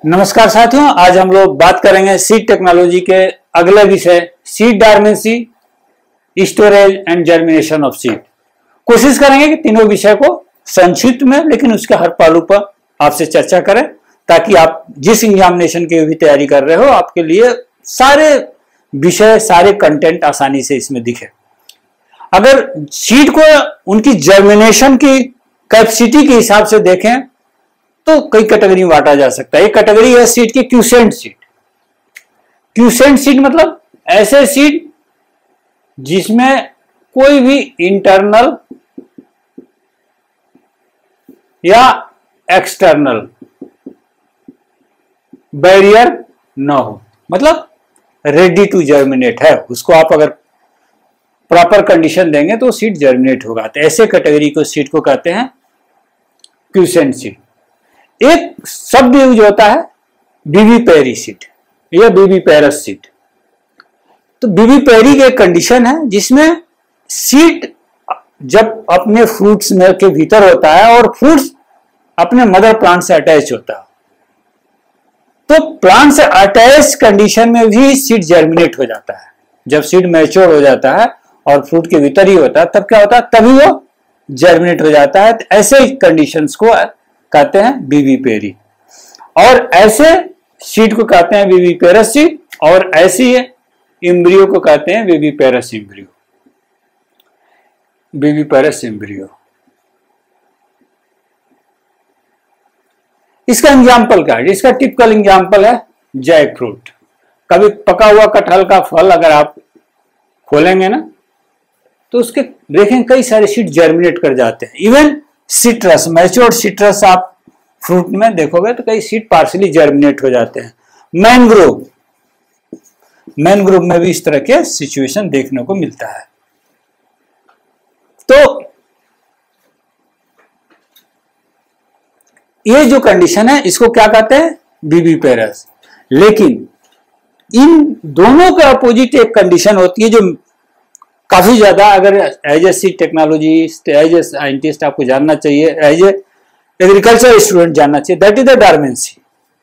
नमस्कार साथियों, आज हम लोग बात करेंगे सीड टेक्नोलॉजी के अगले विषय seed dormancy, storage and germination of seed. कोशिश करेंगे कि तीनों विषय को संक्षिप्त में लेकिन उसके हर पहलू पर आपसे चर्चा करें ताकि आप जिस एग्जामिनेशन की भी तैयारी कर रहे हो आपके लिए सारे विषय सारे कंटेंट आसानी से इसमें दिखे। अगर सीड को उनकी जर्मिनेशन की कैपेसिटी के हिसाब से देखें तो कई कैटेगरी में बांटा जा सकता है। एक कैटेगरी है सीड की क्यूसेंट सीड। क्यूसेंट सीड मतलब ऐसे सीड जिसमें कोई भी इंटरनल या एक्सटर्नल बैरियर ना हो, मतलब रेडी टू जर्मिनेट है। उसको आप अगर प्रॉपर कंडीशन देंगे तो सीड जर्मिनेट होगा। तो ऐसे कैटेगरी को सीड को कहते हैं क्यूसेंट सीड। एक शब्द यूज होता है विविपेरी सीड या विविपेरस सीड। तो विविपेरी की एक कंडीशन है जिसमें सीड जब अपने फ्रूट्स में के भीतर होता है और फ्रूट्स अपने मदर प्लांट से अटैच होता है, तो प्लांट से अटैच कंडीशन में भी सीड जर्मिनेट हो जाता है। जब सीड मैच्योर हो जाता है और फ्रूट के भीतर ही होता है तब क्या होता है, तभी वो जर्मिनेट हो जाता है। तो ऐसे कंडीशंस को कहते हैं विविपेरी, और ऐसे सीड को कहते हैं विविपेरस सीड, और ऐसी एम्ब्रियो को कहते हैं विविपेरस एम्ब्रियो। विविपेरस एम्ब्रियो इसका एग्जाम्पल क्या है? इसका टिपिकल एग्जाम्पल है जैक फ्रूट। कभी पका हुआ कटहल का फल अगर आप खोलेंगे ना तो उसके देखें कई सारे सीड जर्मिनेट कर जाते हैं। इवन सिट्रस, मैच्योर्ड सिट्रस आप फ्रूट में देखोगे तो कई सीड पार्शली जर्मिनेट हो जाते हैं। मैनग्रोव में भी इस तरह के सिचुएशन देखने को मिलता है। तो ये जो कंडीशन है इसको क्या कहते हैं, विविपेरस। लेकिन इन दोनों के अपोजिट एक कंडीशन होती है जो काफी ज्यादा, अगर as a seed technologist, as a scientist आपको जानना चाहिए, एज ए एग्रीकल्चर स्टूडेंट जानना चाहिए, दैट इज द डार्मेंसी।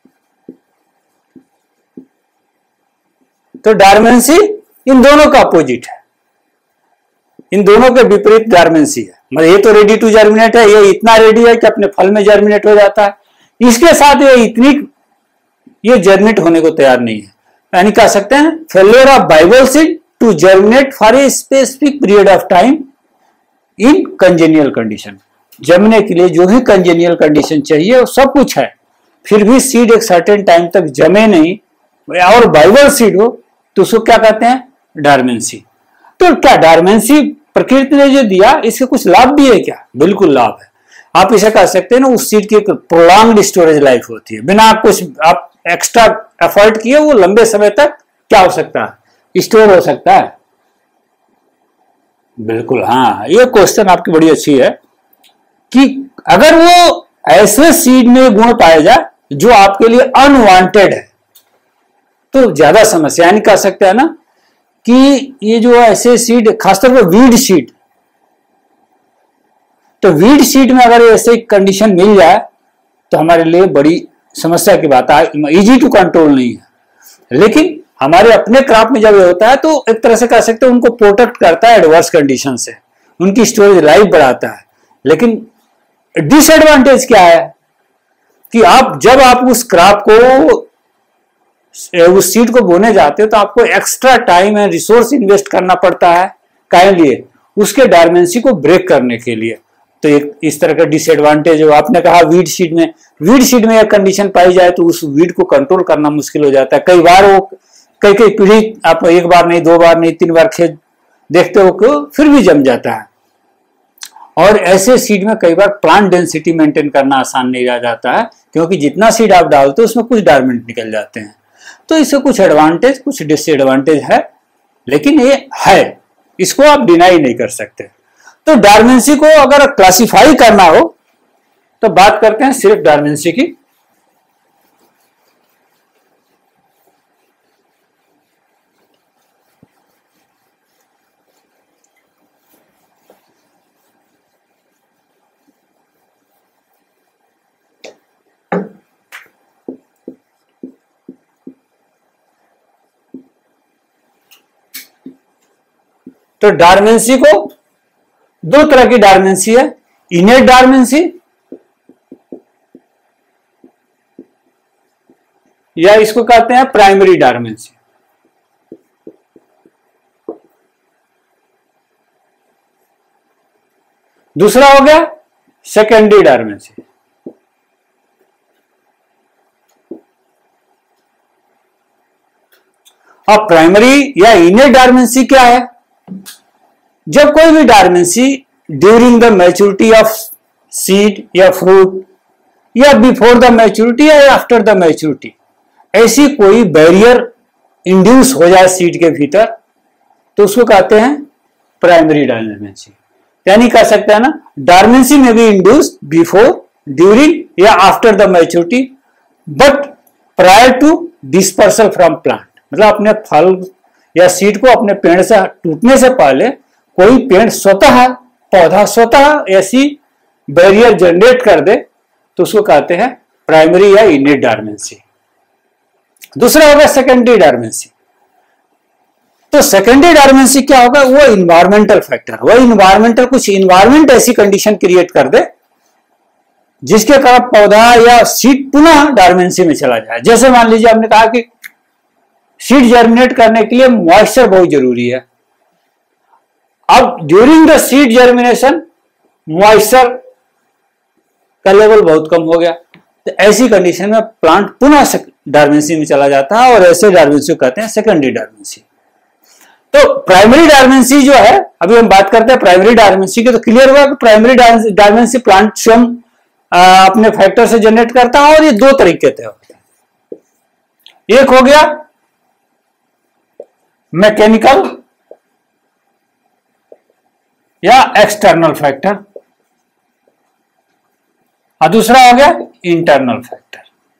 तो डार्मेंसी इन दोनों का अपोजिट है, इन दोनों के विपरीत डार्मेंसी है। मतलब ये तो रेडी टू जर्मिनेट है, ये इतना रेडी है कि अपने फल में जर्मिनेट हो जाता है। इसके साथ ये जर्मिनेट होने को तैयार नहीं है। यानी कह सकते हैं failure of viable seed to germinate for a specific period of time in congenial condition. जमने के लिए जो भी कंजेनियल कंडीशन चाहिए वो सब कुछ है, फिर भी सीड एक सर्टेन टाइम तक जमे नहीं और बाइबल सीड हो तो उसको क्या कहते हैं, डार्मेंसी। तो क्या डार्मेंसी प्रकृति ने जो दिया इसके कुछ लाभ भी है क्या? बिल्कुल लाभ है। आप इसे कह सकते हैं ना, उस सीड की एक प्रोलॉन्ग्ड स्टोरेज लाइफ होती है। बिना कुछ आप एक्स्ट्रा एफर्ट किए वो लंबे समय तक क्या हो सकता है, स्टोर हो सकता है। बिल्कुल हाँ, ये क्वेश्चन आपकी बड़ी अच्छी है कि अगर वो ऐसे सीड में गुण पाए जाए जो आपके लिए अनवांटेड है तो ज्यादा समस्या। यानी कह सकते हैं ना कि ये जो ऐसे सीड, खासतौर पर वीड सीड, तो वीड सीड में अगर ऐसे कंडीशन मिल जाए तो हमारे लिए बड़ी समस्या की बात है, इजी टू कंट्रोल नहीं है। लेकिन हमारे अपने क्रॉप में जब ये होता है तो एक तरह से कह सकते हैं उनको प्रोटेक्ट करता है एडवर्स कंडीशन से, उनकी स्टोरेज लाइफ बढ़ाता है। लेकिन डिसएडवांटेज क्या है कि जब आप उस क्रॉप को, उस सीड को बोने जाते हो तो आपको extra time and resource invest करना पड़ता है। क्या लिए? उसके डायमेंसी को ब्रेक करने के लिए। तो एक इस तरह का डिसएडवांटेज हो। आपने कहा वीड सीड में एक कंडीशन पाई जाए तो उस वीड को कंट्रोल करना मुश्किल हो जाता है। कई बार वो कई पीढ़ी, आप एक बार नहीं, दो बार नहीं, 3 बार खेत देखते हो कि फिर भी जम जाता है। और ऐसे सीड में कई बार प्लांट डेंसिटी मेंटेन करना आसान नहीं रह जाता है, क्योंकि जितना सीड आप डालते हो उसमें कुछ डायमेंट निकल जाते हैं। तो इससे कुछ एडवांटेज कुछ डिसएडवांटेज है, लेकिन ये है, इसको आप डिनाई नहीं कर सकते। तो डार्मेंसी को अगर क्लासिफाई करना हो तो बात करते हैं सिर्फ डार्मेंसी की। तो डार्मेंसी को दो तरह की डार्मेंसी है, इनेट डार्मेंसी या इसको कहते हैं प्राइमरी डार्मेंसी। दूसरा हो गया सेकेंडरी डार्मेंसी। अब प्राइमरी या इनेट डार्मेंसी क्या है? जब कोई भी dormancy during the maturity of seed या फ्रूट या बिफोर द मैच्योरिटी या आफ्टर द मैच्योरिटी ऐसी कोई बैरियर इंड्यूस हो जाए सीड के भीतर, तो उसको कहते हैं प्राइमरी डार्मेंसी। यानी कह सकते हैं ना, डार्मेंसी में बी इंड्यूस बिफोर, ड्यूरिंग या after the maturity but prior to dispersal from plant. मतलब अपने फल या सीड को अपने पेड़ से टूटने से पहले कोई पेड़ स्वतः, पौधा स्वतः ऐसी बैरियर जनरेट कर दे तो उसको कहते हैं प्राइमरी या इनेट डार्मेंसी। दूसरा होगा सेकेंडरी डार्मेंसी। तो सेकेंडरी डार्मेंसी क्या होगा? वो इन्वायरमेंटल फैक्टर, वो इन्वायरमेंटल, कुछ इन्वायरमेंट ऐसी कंडीशन क्रिएट कर दे जिसके कारण पौधा या सीड पुनः डार्मेंसी में चला जाए। जैसे मान लीजिए आपने कहा कि सीड जर्मिनेट करने के लिए मॉइस्चर बहुत जरूरी है। अब during the seed germination moisture का लेवल बहुत कम हो गया, तो ऐसी कंडीशन में प्लांट पुनः डार्मेंसी में चला जाता है और ऐसे डार्मेंसी को कहते हैं सेकेंडरी डार्मेंसी। तो प्राइमरी डार्मेंसी जो है, अभी हम बात करते हैं प्राइमरी डार्मेंसी की, तो क्लियर हुआ कि प्राइमरी डार्मेंसी प्लांट स्वयं अपने फैक्टर से जनरेट करता है और ये दो तरीके से होते हैं। एक हो गया मैकेनिकल या एक्सटर्नल फैक्टर और दूसरा हो गया इंटरनल फैक्टर।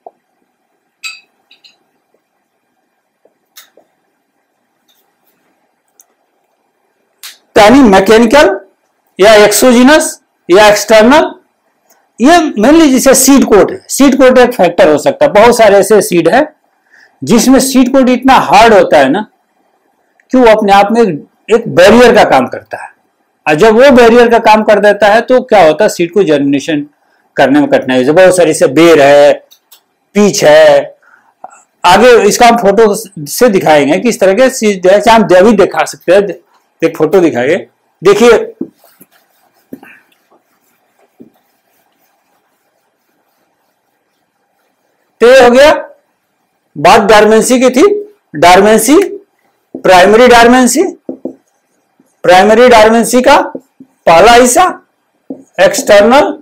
यानी मैकेनिकल या एक्सोजिनस या एक्सटर्नल, ये मेनली जैसे सीड कोट है। सीड कोट एक फैक्टर हो सकता है। बहुत सारे ऐसे सीड है जिसमें सीड कोट इतना हार्ड होता है ना कि वो अपने आप में एक बैरियर का काम करता है, और जब वो बैरियर का काम कर देता है तो क्या होता है, सीड को जर्मिनेशन करने में कठिनाई। बहुत सारी से बेर है, पीच है, आगे इसका हम फोटो से दिखाएंगे कि इस तरह के सीड है। हम भी दिखा सकते हैं, एक फोटो दिखाइए, देखिए तो ये हो गया, बात डार्मेंसी की थी। डार्मेंसी, प्राइमरी डार्मेंसी, प्राइमरी डार्मेंसी का पहला हिस्सा एक्सटर्नल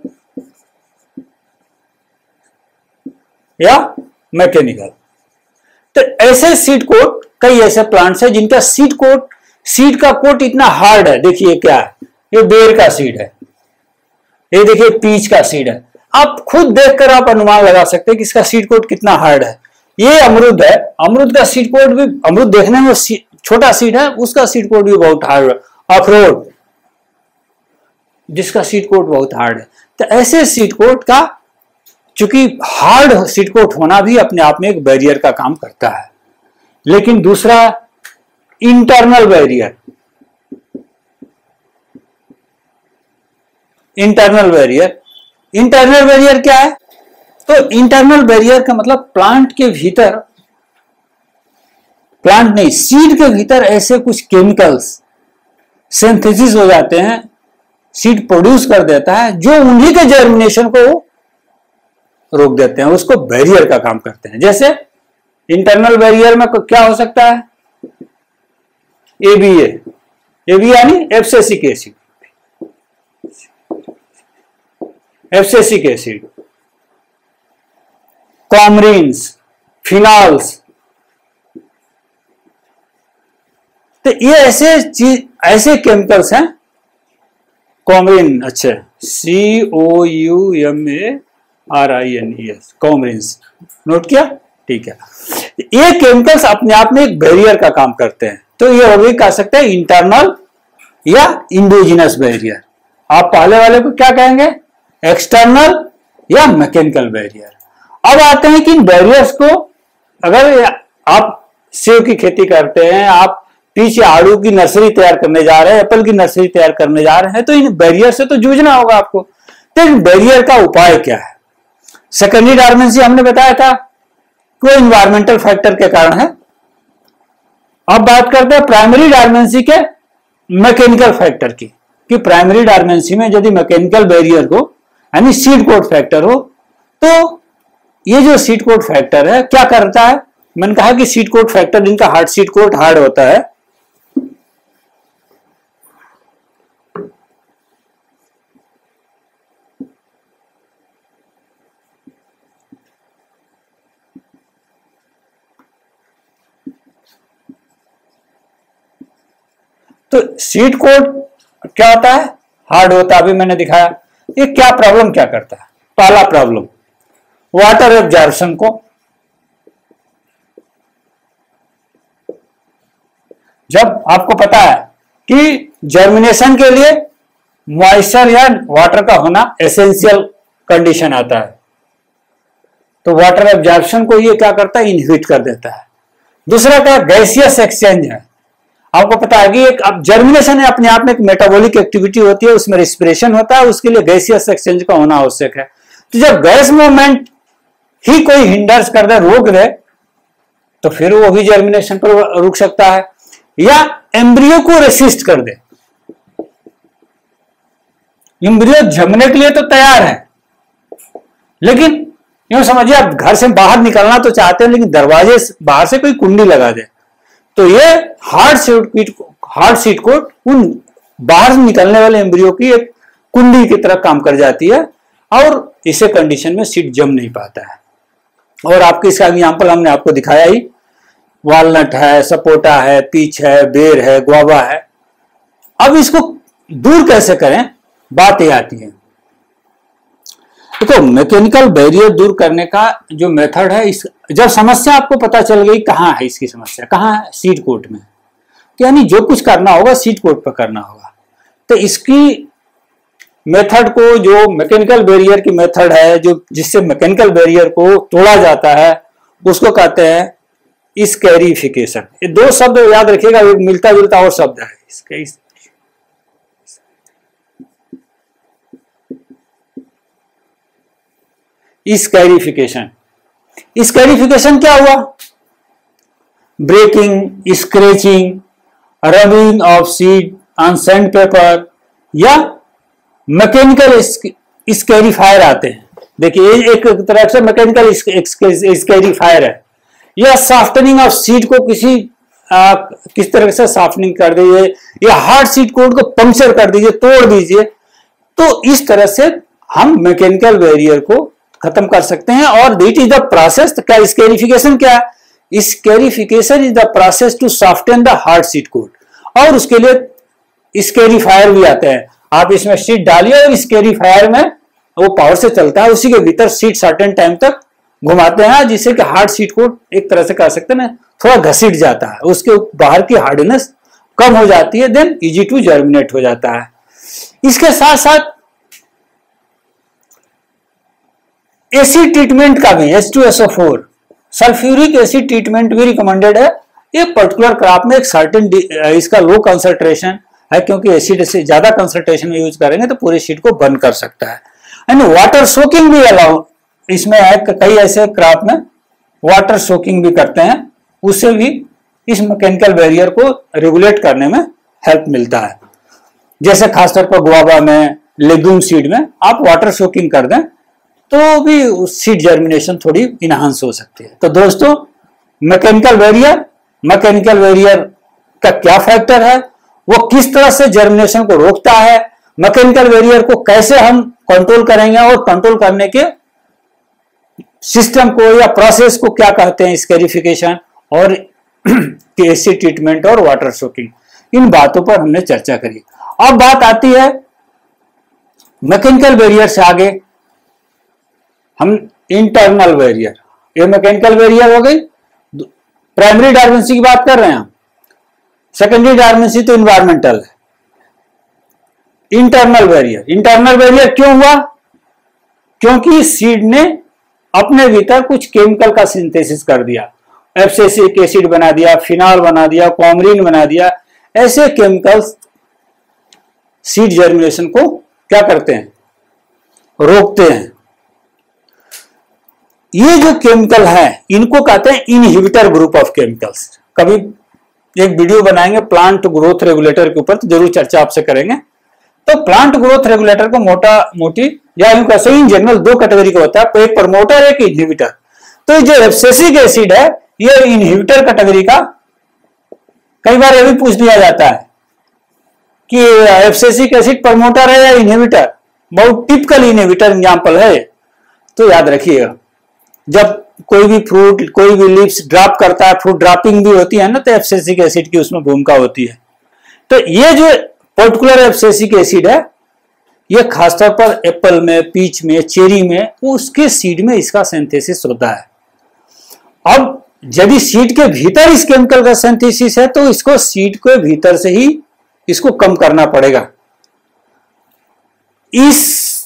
या मैकेनिकल। तो ऐसे सीड कोट, कई ऐसे प्लांट्स हैं जिनका सीड कोट, सीड का कोट इतना हार्ड है। देखिए क्या है, ये बेर का सीड है, ये देखिए पीच का सीड है। आप खुद देखकर आप अनुमान लगा सकते हैं कि इसका सीड कोट कितना हार्ड है। ये अमरूद है, अमरूद का सीड कोट भी, अमरूद देखने में छोटा सीड है, उसका सीड कोट भी बहुत हार्ड है। अखरोट जिसका सीड कोट बहुत हार्ड है। तो ऐसे सीड कोट का, चूंकि हार्ड सीड कोट होना भी अपने आप में एक बैरियर का काम करता है। लेकिन दूसरा internal barrier, internal barrier, internal barrier क्या है? तो इंटरनल बैरियर का मतलब प्लांट के भीतर, प्लांट नहीं, सीड के भीतर ऐसे कुछ केमिकल्स सिंथेसिस हो जाते हैं, सीड प्रोड्यूस कर देता है जो उन्हीं के जर्मिनेशन को रोक देते हैं, उसको बैरियर का काम करते हैं। जैसे इंटरनल बैरियर में क्या हो सकता है? एबीए, एबी यानी abscisic acid, abscisic acid, coumarins, phenols. तो ये ऐसे चीज, ऐसे केमिकल्स हैं। कॉमरीन, अच्छा, COUMARINES, कॉमरीन्स, नोट किया? ठीक है। ये केमिकल्स अपने आप में एक बैरियर का काम करते हैं। तो ये हो गई, कह सकते हैं इंटरनल या इंडोजिनस बैरियर। आप पहले वाले को क्या कहेंगे? एक्सटर्नल या मैकेनिकल बैरियर। अब आते हैं कि इन बैरियर्स को, अगर आप सेब की खेती करते हैं, आप पीच या आड़ू की नर्सरी तैयार करने जा रहे हैं, एप्पल की नर्सरी तैयार करने जा रहे हैं, तो इन बैरियर से तो जूझना होगा आपको। तो इन बैरियर का उपाय क्या है? सेकेंडरी डॉर्मेंसी हमने बताया था कि वो इन्वायरमेंटल फैक्टर के कारण है। अब बात करते हैं प्राइमरी डॉर्मेंसी के मैकेनिकल फैक्टर की, कि प्राइमरी डॉर्मेंसी में यदि मैकेनिकल बैरियर हो यानी सीड कोट फैक्टर हो, तो ये जो सीड कोट फैक्टर है क्या करता है? मैंने कहा कि सीड कोट फैक्टर, इनका हार्ड सीड कोट हार्ड होता है, तो सीड कोट क्या होता है? हार्ड होता है। अभी मैंने दिखाया। ये क्या प्रॉब्लम क्या करता है? पहला प्रॉब्लम वाटर एब्जॉर्प्शन को, जब आपको पता है कि जर्मिनेशन के लिए मॉइस्चर या वाटर का होना एसेंशियल कंडीशन आता है, तो वाटर एब्जॉर्प्शन को ये क्या करता है? इनहिबिट कर देता है। दूसरा क्या? गैसियस एक्सचेंज है। आपको पता है कि एक अब जर्मिनेशन है अपने आप में एक मेटाबॉलिक एक्टिविटी होती है, उसमें रेस्पिरेशन होता है, उसके लिए गैसियस एक्सचेंज का होना आवश्यक है। तो जब गैस मूवमेंट ही कोई हिंडर्स कर दे, रोक दे, तो फिर वो भी जर्मिनेशन पर रुक सकता है, या एम्ब्रियो को रेसिस्ट कर दे। एम्ब्रियो जमने के लिए तो तैयार है, लेकिन यूं समझिए आप घर से बाहर निकलना तो चाहते हैं, लेकिन दरवाजे बाहर से कोई कुंडी लगा दे, तो ये हार्ड सीड कोट उन बाहर निकलने वाले एम्ब्रियो की एक कुंडी की तरह काम कर जाती है, और इसे कंडीशन में सीड जम नहीं पाता है। और आपके इसका एग्जाम्पल हमने आपको दिखाया ही, वॉलनट है, सपोटा है, पीच है, बेर है, गुआवा है। अब इसको दूर कैसे करें, बात ये आती है। देखो, मैकेनिकल बैरियर दूर करने का जो मेथड है, इस जब समस्या आपको पता चल गई कहाँ है इसकी समस्या, कहाँ है? सीड कोट में। तो यानी जो कुछ करना होगा सीड कोट पर करना होगा। तो इसकी मेथड को, जो मैकेनिकल बैरियर की मेथड है, जो जिससे मैकेनिकल बैरियर को तोड़ा जाता है, उसको कहते हैं स्कैरिफिकेशन। ये दो शब्द याद रखिएगा, एक मिलता जुलता और शब्द है इसके। स्कैरिफिकेशन। स्कैरिफिकेशन क्या हुआ? Breaking, scratching, rubbing of seed on sandpaper, या मैकेनिकल स्कैरिफायर आते हैं। देखिए, एक तरह से मैकेनिकल स्कैरिफायर है। यह सॉफ्टनिंग ऑफ सीड को किस तरह से सॉफ्टनिंग कर दीजिए, या हार्ड सीड कोट को पंक्चर कर दीजिए, तोड़ दीजिए। तो इस तरह से हम मैकेनिकल बैरियर को खत्म कर सकते हैं। और इट इज द प्रोसेस। क्या स्कैरिफिकेशन क्या है? Scarification is the process to soften the hard seed coat. और उसके लिए स्कैरिफायर भी आते हैं। आप इसमें सीड डालिए और स्कैरिफायर में वो पावर से चलता है, उसी के भीतर सीड सर्टेन टाइम तक घुमाते हैं, जिससे कि हार्ड सीड कोट एक तरह से कह सकते हैं ना, थोड़ा घसीट जाता है, उसके बाहर की हार्डनेस कम हो जाती है, देन इजी टू जर्मिनेट हो जाता है। इसके साथ साथ एसिड ट्रीटमेंट का भी, H2SO4 सल्फ्यूरिक एसिड ट्रीटमेंट भी रिकमेंडेड है। ये पर्टिकुलर क्रॉप में एक सर्टेन इसका लो कंसंट्रेशन है, क्योंकि एसिड से ज्यादा कंसंट्रेशन में यूज करेंगे तो पूरे सीड को बर्न कर सकता है। एंड वाटर सोकिंग भी अलाउ इसमें है। कई ऐसे क्रॉप में वाटर सोकिंग भी करते हैं, उससे भी इस मैकेनिकल बैरियर को रेगुलेट करने में हेल्प मिलता है। जैसे खासतौर पर गुआवा में, लेग्यूम सीड में आप वाटर सोकिंग कर दें तो भी सीड जर्मिनेशन थोड़ी इनहांस हो सकती है। तो दोस्तों, मैकेनिकल बैरियर का क्या फैक्टर है, वो किस तरह से जर्मिनेशन को रोकता है, मैकेनिकल बैरियर को कैसे हम कंट्रोल करेंगे, और कंट्रोल करने के सिस्टम को या प्रोसेस को क्या कहते हैं, स्कैरिफिकेशन और एसिड ट्रीटमेंट और वाटर सोकिंग, इन बातों पर हमने चर्चा करी। अब बात आती है मैकेनिकल बैरियर से आगे हम इंटरनल बैरियर। ये मैकेनिकल बैरियर हो गई, प्राइमरी डॉर्मेंसी की बात कर रहे हैं हम। सेकेंडरी डॉर्मेंसी तो इन्वायरमेंटल है। इंटरनल बैरियर क्यों हुआ? क्योंकि सीड ने अपने भीतर कुछ केमिकल का सिंथेसिस कर दिया। एब्सिसिक एसिड बना दिया, फिनॉल बना दिया, कॉमरीन बना दिया। ऐसे केमिकल्स सीड जर्मिनेशन को क्या करते हैं, रोकते हैं। ये जो केमिकल है इनको कहते हैं इनहिबिटर ग्रुप ऑफ केमिकल्स। कभी एक वीडियो बनाएंगे प्लांट ग्रोथ रेगुलेटर के ऊपर, तो जरूर चर्चा आपसे करेंगे। तो प्लांट ग्रोथ रेगुलेटर को मोटा मोटी या यूं कैसे इन जनरल दो कैटेगरी का होता है, एक प्रमोटर एक इनहिबिटर। तो जो एब्सिसिक एसिड है ये इनहिबिटर कैटेगरी का। कई बार ये भी पूछ दिया जाता है कि एब्सिसिक एसिड प्रमोटर है या इनहिबिटर, बहुत टिपिकल इनहिबिटर एग्जांपल है। तो याद रखिएगा, जब कोई भी फ्रूट, कोई भी लीव्स ड्रॉप करता है, फ्रूट ड्रॉपिंग भी होती है ना, तो एब्सिसिक एसिड की उसमें भूमिका होती है। तो ये जो पर्टिकुलर एब्सिसिक एसिड है ये खासतौर पर एप्पल में, पीच में, चेरी में, उसके सीड में इसका सिंथेसिस होता है। अब यदि सीड के भीतर इस केमिकल का सिंथेसिस है तो इसको सीड के भीतर से ही इसको कम करना पड़ेगा। इस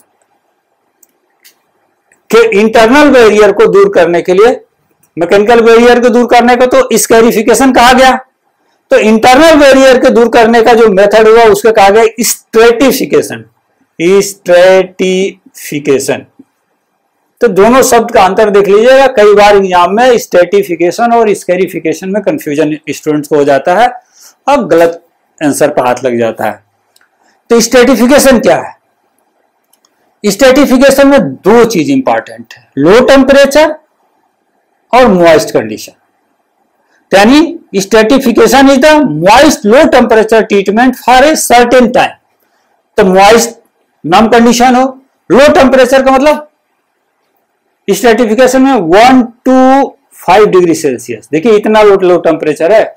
के इंटरनल बैरियर को दूर करने के लिए, मैकेनिकल बैरियर को दूर करने को तो स्कैरिफिकेशन कहा गया। तो इंटरनल बैरियर के दूर करने का जो मेथड हुआ उसके कहा गया स्ट्रेटिफिकेशन। स्ट्रेटिफिकेशन, तो दोनों शब्द का अंतर देख लीजिएगा। कई बार एग्जाम में स्ट्रेटिफिकेशन और स्कैरिफिकेशन में कंफ्यूजन स्टूडेंट्स को हो जाता है और गलत आंसर पर हाथ लग जाता है। तो स्ट्रेटिफिकेशन क्या है? स्ट्रेटिफिकेशन में दो चीज इंपॉर्टेंट है, लो टेम्परेचर और मॉइस्ट कंडीशन। यानी stratification is the moist low temperature treatment for a certain time. तो मॉइस्ट नॉन कंडीशन हो, लो टेम्परेचर का मतलब स्ट्रेटिफिकेशन में 1 to 5 डिग्री सेल्सियस। देखिए इतना लो टेम्परेचर है।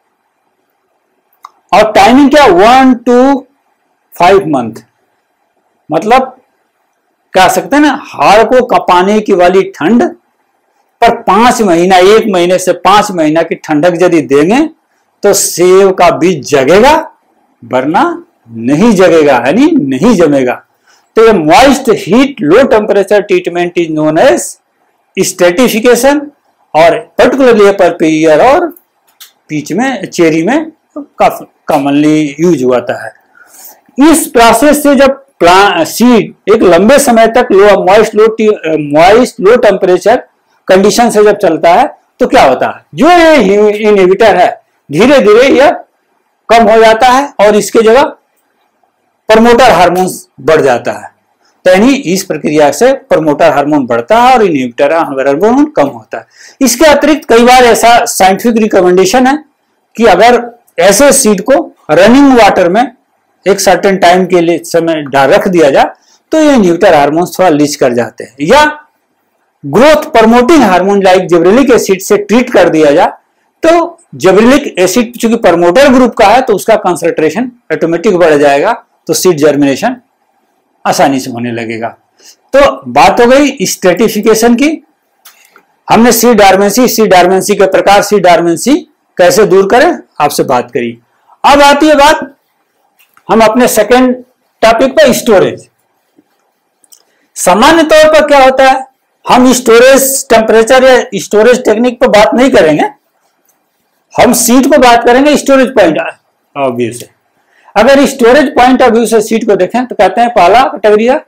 और टाइमिंग क्या, 1 to 5 मंथ। मतलब कह सकते हैं ना, हाड़ को कपाने की वाली ठंड पर 5 महीना, 1 महीने से 5 महीना की ठंडक यदि देंगे तो सेब का बीज जगेगा, वरना नहीं जगेगा, यानी नहीं जमेगा। तो ये moist heat low temperature treatment is known as stratification, और पर्टिकुलरली एप्पल, पीयर और पीच में, चेरी में काफी कॉमनली यूज होता है। इस प्रोसेस से जब सीड एक लंबे समय तक मॉइस्ट लो टेम्परेचर कंडीशन से जब चलता है तो क्या होता है, जो ये इनहिबिटर है धीरे धीरे यह कम हो जाता है और इसके जगह प्रमोटर हार्मोन्स बढ़ जाता है। तो यानी इस प्रक्रिया से प्रमोटर हार्मोन बढ़ता है और इनहिबिटर हार्मोन कम होता है। इसके अतिरिक्त कई बार ऐसा साइंटिफिक रिकमेंडेशन है कि अगर ऐसे सीड को रनिंग वाटर में एक सर्टेन टाइम के लिए समय रख दिया जाए तो ये इनहिबिटर हार्मोन्स थोड़ा लीच कर जाते हैं, या growth promoting hormone like gibberellic acid से ट्रीट कर दिया जाए तो जिब्रेलिक एसिड चूंकि प्रमोटर ग्रुप का है तो उसका कंसंट्रेशन ऑटोमेटिक बढ़ जाएगा, तो सीड जर्मिनेशन आसानी से होने लगेगा। तो बात हो गई स्ट्रेटिफिकेशन की। हमने सी डार्मेंसी के प्रकार, सी डार्मेंसी कैसे दूर करें आपसे बात करी। अब आती है बात हम अपने सेकेंड टॉपिक पर, स्टोरेज। सामान्य तौर पर क्या होता है, हम स्टोरेज टेम्परेचर या स्टोरेज टेक्निक पर बात नहीं करेंगे, हम सीड को बात करेंगे स्टोरेज पॉइंट ऑफ व्यू से। अगर स्टोरेज पॉइंट ऑफ व्यू से सीड को देखें तो कहते हैं पहला कैटेगरी है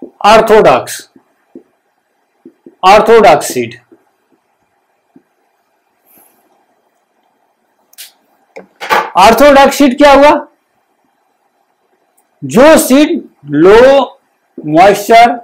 ऑर्थोडॉक्स सीड। ऑर्थोडॉक्स सीड क्या हुआ, जो seed low moisture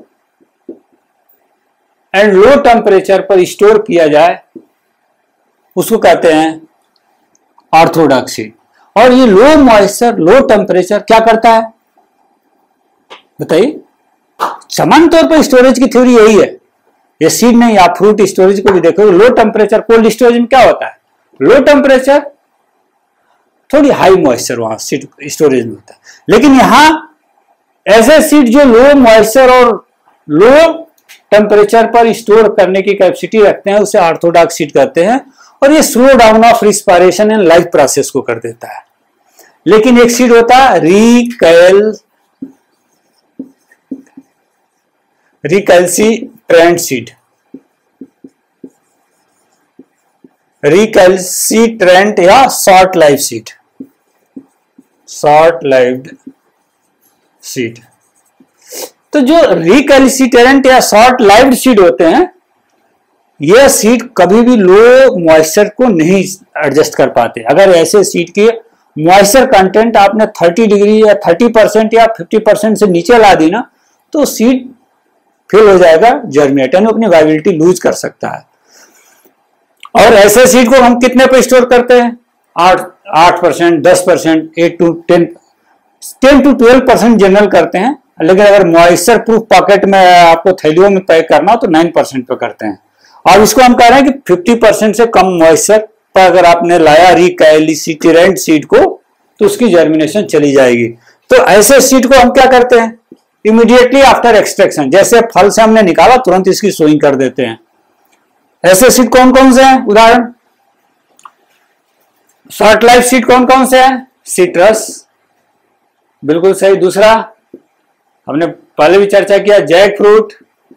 and low temperature पर स्टोर किया जाए उसको कहते हैं ऑर्थोडॉक्स सीड। और ये लो मॉइस्चर लो टेम्परेचर क्या करता है बताइए। सामान्य तौर पर स्टोरेज की थ्योरी यही है, ये सीड नहीं, आप फ्रूट स्टोरेज को भी देखोगे, लो टेम्परेचर कोल्ड स्टोरेज में क्या होता है, लो टेम्परेचर थोड़ी हाई मॉइस्चर वहां सीड स्टोरेज में होता है। लेकिन यहां ऐसे सीड जो लो मॉइस्चर और लो टेम्परेचर पर स्टोर करने की कैपेसिटी रखते हैं उसे ऑर्थोडॉक्स सीड कहते हैं, और ये slow down of respiration and life process को कर देता है। लेकिन एक सीड होता है रिकैल्सिट्रेंट सीड। रिकैल्सिट्रेंट या short life seed, short lived seed. तो जो रिकैल्सिट्रेंट या शॉर्ट लाइव्ड सीड होते हैं, यह सीड कभी भी लो मॉइस्चर को नहीं एडजस्ट कर पाते। अगर ऐसे सीड के मॉइस्चर कंटेंट आपने 30 डिग्री या 30% या 50% से नीचे ला दी ना, तो सीड फेल हो जाएगा, जर्मिनेट यानी अपनी वाइबिलिटी लूज कर सकता है। और ऐसे सीड को हम कितने पे स्टोर करते हैं? 8%, 10%, 8 to 10 to 12% जनरल करते हैं। लेकिन अगर मॉइस्चर प्रूफ पॉकेट में आपको थैलियों में पैक करना हो तो 9% पे करते हैं। और इसको हम कह रहे हैं कि 50% से कम मॉइस्चर पर अगर आपने लाया रिकैल्सिट्रेंट सीड को, तो उसकी जर्मिनेशन चली जाएगी। तो ऐसे सीड को हम क्या करते हैं? इमीडिएटली आफ्टर एक्सट्रैक्शन, जैसे फल से हमने निकाला तुरंत इसकी सोइंग कर देते हैं। ऐसे सीड कौन कौन से हैं? उदाहरण, शॉर्ट लाइफ सीड कौन कौन से हैं? सिट्रस, बिल्कुल सही। दूसरा हमने पहले भी चर्चा किया, जैक फ्रूट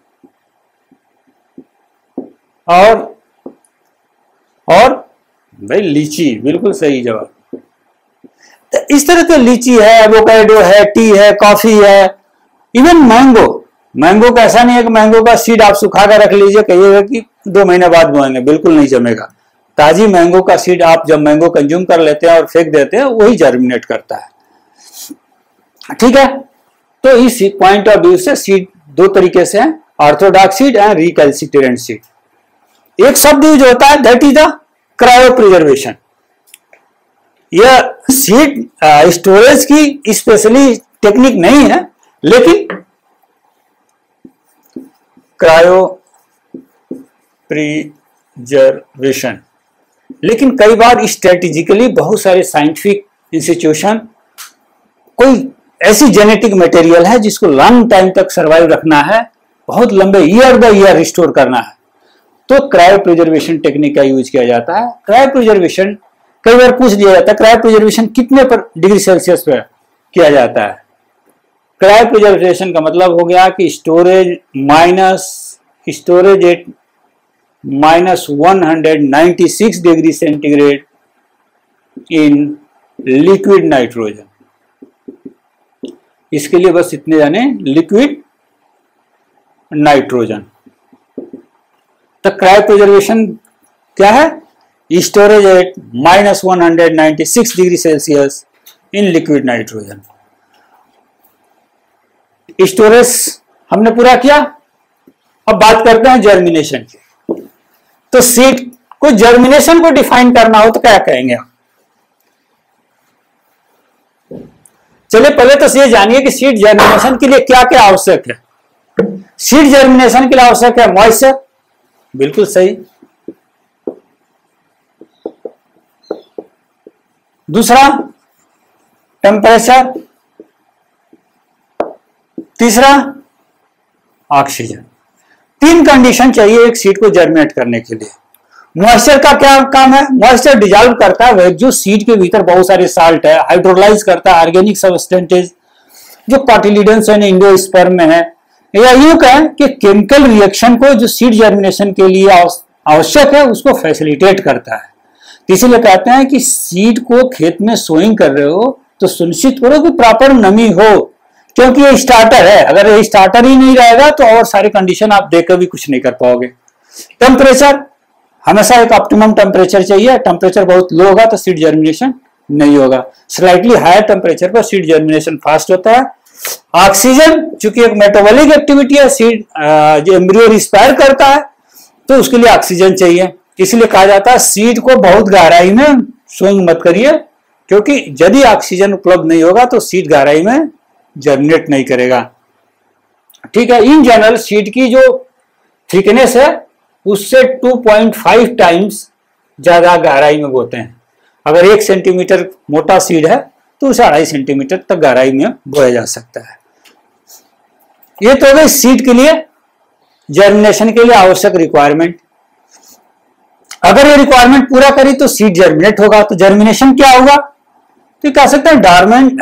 और भाई लीची, बिल्कुल सही जवाब। तो इस तरह के लीची है, एवोकाडो है, टी है, कॉफी है, इवन मैंगो। मैंगो का ऐसा नहीं है कि मैंगो का सीड आप सुखा कर रख लीजिए, कहिएगा कि 2 महीने बाद बोएंगे, बिल्कुल नहीं जमेगा। ताजी मैंगो का सीड आप जब मैंगो कंज्यूम कर लेते हैं और फेंक देते हैं, वही जर्मिनेट करता है। ठीक है, तो इस पॉइंट ऑफ व्यू से सीड दो तरीके से है, orthodox seed and recalcitrant seed. एक शब्द यूज होता है, that is the cryopreservation. यह सीड स्टोरेज की स्पेशली टेक्निक नहीं है, लेकिन क्रायो प्रिजर्वेशन, लेकिन कई बार स्ट्रेटेजिकली बहुत सारे साइंटिफिक इंस्टीट्यूशन कोई ऐसी जेनेटिक मटेरियल है जिसको लॉन्ग टाइम तक सर्वाइव रखना है, बहुत लंबे ईयर बाय ईयर रिस्टोर करना है, तो क्रायो प्रिजर्वेशन टेक्निक का यूज किया जाता है। क्रायो प्रिजर्वेशन कई बार पूछ लिया जाता है, क्रायो प्रिजर्वेशन कितने पर डिग्री सेल्सियस पर किया जाता है? क्रायो प्रिजर्वेशन का मतलब हो गया कि storage at -196 degree centigrade in liquid nitrogen. इसके लिए बस इतने जाने, लिक्विड नाइट्रोजन। तो क्रायो प्रिजर्वेशन क्या है? Storage at -196 degree Celsius in liquid nitrogen. Storage हमने पूरा किया, अब बात करते हैं जर्मिनेशन की। तो सीड को जर्मिनेशन को डिफाइन करना हो तो क्या कहेंगे आप? चलिए पहले तो ये जानिए कि सीड जर्मिनेशन के लिए क्या क्या आवश्यक है। सीड जर्मिनेशन के लिए आवश्यक है मॉइस्चर, बिल्कुल सही। दूसरा टेम्परेचर, तीसरा ऑक्सीजन। 3 कंडीशन चाहिए एक सीड को जर्मिनेट करने के लिए। मॉइस्चर का क्या काम है? मॉइस्चर डिजॉल्व करता है जो सीड के भीतर बहुत सारे साल्ट है, हाइड्रोलाइज करता है ऑर्गेनिक सब्सटेंसेज जो कॉटिलिडन्स है, एंडोस्पर्म में है, या यूं कहें कि केमिकल रिएक्शन को जो सीड जर्मिनेशन के लिए आवश्यक है उसको फैसिलिटेट करता है। तो इसीलिए कहते हैं कि सीड को खेत में सोइंग कर रहे हो तो सुनिश्चित करो कि प्रॉपर नमी हो, क्योंकि ये स्टार्टर है। अगर ये स्टार्टर ही नहीं रहेगा तो और सारी कंडीशन आप देकर भी कुछ नहीं कर पाओगे। टेम्परेचर, हमेशा एक ऑप्टिमम टेम्परेचर चाहिए। टेम्परेचर बहुत लो होगा तो सीड जर्मिनेशन नहीं होगा। स्लाइटली हायर टेम्परेचर पर सीड जर्मिनेशन फास्ट होता है। ऑक्सीजन, चूंकि एक मेटाबॉलिक एक्टिविटी है, सीड जो एम्ब्रियो रिस्पायर करता है तो उसके लिए ऑक्सीजन चाहिए। इसलिए कहा जाता है सीड को बहुत गहराई में सोइंग मत करिए, क्योंकि यदि ऑक्सीजन उपलब्ध नहीं होगा तो सीड गहराई में जर्मिनेट नहीं करेगा। ठीक है, इन जनरल सीड की जो थिकनेस है उससे 2.5 टाइम्स ज्यादा गहराई में बोते हैं। अगर 1 सेंटीमीटर मोटा सीड है तो उसे 2.5 सेंटीमीटर तक गहराई में बोया जा सकता है। ये तो गई सीड के लिए जर्मिनेशन के लिए आवश्यक रिक्वायरमेंट। अगर ये रिक्वायरमेंट पूरा करी तो सीड जर्मिनेट होगा। तो जर्मिनेशन क्या होगा? तो कह सकते हैं डॉर्मेंट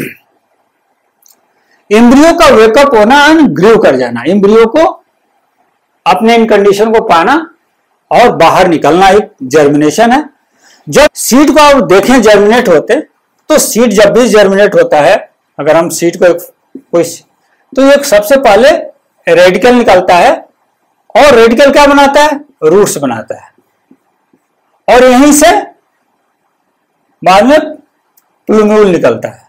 एम्ब्रियो का वेकअप होना एंड ग्रो कर जाना, एम्ब्रियो को अपने इन कंडीशन को पाना और बाहर निकलना एक जर्मिनेशन है। जब सीड को आप देखें जर्मिनेट होते, तो सीड जब भी जर्मिनेट होता है, अगर हम सीड को कोई, तो एक सबसे पहले रेडिकल निकलता है, और रेडिकल क्या बनाता है? रूट्स बनाता है, और यहीं से बाद में प्लूम्यूल निकलता है।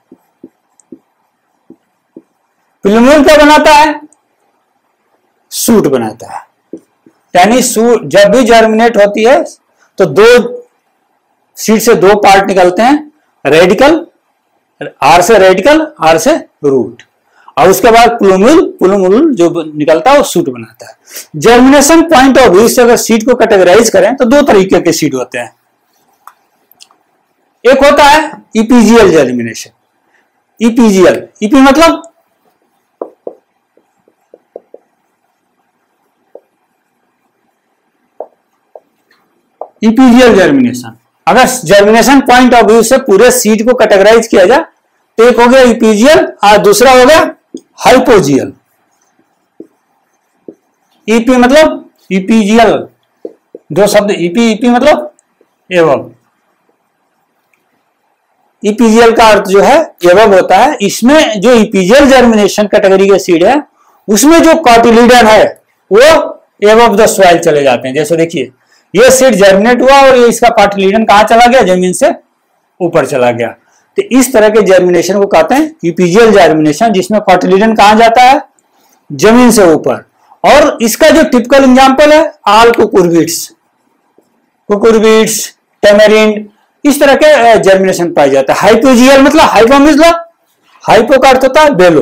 प्लूम्यूल क्या बनाता है? सूट बनाता है। यानी सूट जब भी जर्मिनेट होती है तो दो सीड से दो पार्ट निकलते हैं, रेडिकल, आर से रेडिकल, आर से रूट, और उसके बाद प्लूम्यूल जो निकलता है वो सूट बनाता है। जर्मिनेशन पॉइंट ऑफ व्यू से अगर सीड को कैटेगराइज करें तो दो तरीके के सीड होते हैं। एक होता है इपीजियल जर्मिनेशन। इपीजियल, ईपी मतलब इपीजियल जर्मिनेशन। अगर जर्मिनेशन पॉइंट ऑफ व्यू से पूरे सीड को कैटेगराइज किया जाए तो एक हो गया इपीजियल और दूसरा हो गया हाइपोजियल। ईपी मतलब इपीजियल, दो शब्द ईपी, ईपी मतलब एवं। इपीजियल का अर्थ जो है एवं होता है। इसमें जो इपीजियल जर्मिनेशन कैटेगरी के सीड है उसमें जो कॉटिलीडन है वो एवं द सॉइल चले जाते हैं। जैसे देखिए ये सीड जर्मिनेट हुआ और ये इसका कॉटिलीडन कहां चला गया? जमीन से ऊपर चला गया। तो इस तरह के जर्मिनेशन को कहते हैं इपीजियल जर्मिनेशन, जिसमें कॉटिलीडन कहां जाता है? जमीन से ऊपर। और इसका जो टिपिकल एग्जांपल है आल कुकुरबिट्स, टेमेरिंड, इस तरह के जर्मिनेशन पाया जाता है। हाइपोजियल मतलब हाइपो मतलब हाइपो का अर्थ होता है बेलो।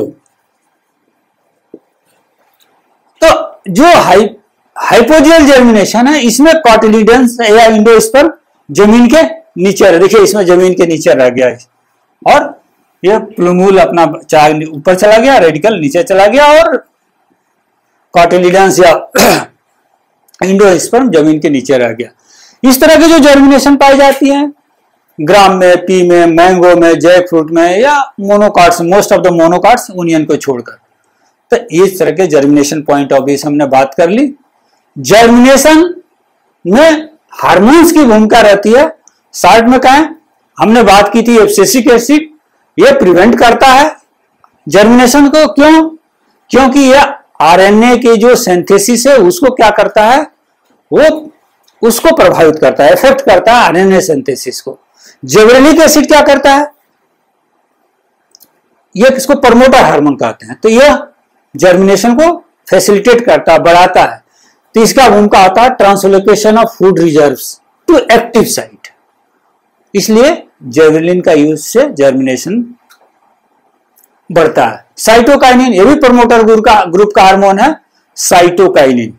तो जो हाइपोजियल जर्मिनेशन है इसमें कॉटिलीडन्स या एंडोस्पर्म जमीन के नीचे रह, देखिए इसमें जमीन के नीचे रह गया है, और ये प्लूम्यूल अपना ऊपर चला गया, रेडिकल नीचे चला गया, और कॉटिलीडन्स या एंडोस्पर्म जमीन के नीचे रह गया। इस तरह की जो जर्मिनेशन पाई जाती है ग्राम में, पी में, मैंगो में, जैक फ्रूट में, या monocots, most of the monocots onion को छोड़कर। तो इस तरह के जर्मिनेशन पॉइंट ऑफ व्यू से हमने बात कर ली। जर्मिनेशन में हार्मोन्स की भूमिका रहती है। शॉर्ट में कहें, हमने बात की थी एब्सिसिक एसिड, ये प्रिवेंट करता है जर्मिनेशन को। क्यों? क्योंकि यह आरएनए के जो सिंथेसिस है उसको क्या करता है? वो उसको प्रभावित करता है, इफेक्ट करता है आरएनए सिंथेसिस को। जिबरेलिक एसिड क्या करता है? ये किसको प्रमोटर हार्मोन कहते हैं। तो यह जर्मिनेशन को फैसिलिटेट करता है, बढ़ाता है। तो इसका भूमिका आता है translocation of food reserves to active site. इसलिए जिबरेलिन का यूज से जर्मिनेशन बढ़ता है। साइटोकाइनिन, ये भी प्रमोटर ग्रुप का हार्मोन है। साइटोकाइनिन,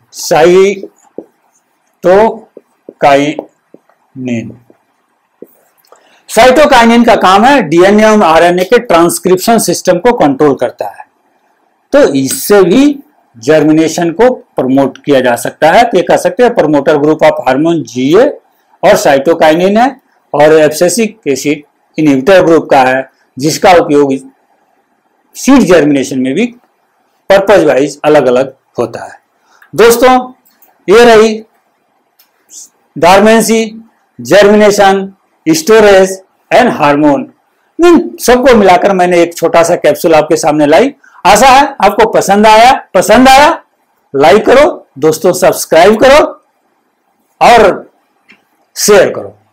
साइटोकाइनिन का काम है डीएनए और आरएनए के ट्रांसक्रिप्शन सिस्टम को कंट्रोल करता है। तो इससे भी जर्मिनेशन को प्रमोट किया जा सकता है। तो ये कह सकते हैं promoter group of hormone GA और साइटोकाइनिन है, और एब्सिसिक एसिड इनहिबिटर ग्रुप का है, जिसका उपयोग सीड जर्मिनेशन में भी पर्पज वाइज अलग अलग होता है। दोस्तों, ये रही dormancy, germination, storage and hormone, सबको मिलाकर मैंने एक छोटा सा कैप्सूल आपके सामने लाई। आशा है आपको पसंद आया। लाइक करो दोस्तों, सब्सक्राइब करो और शेयर करो।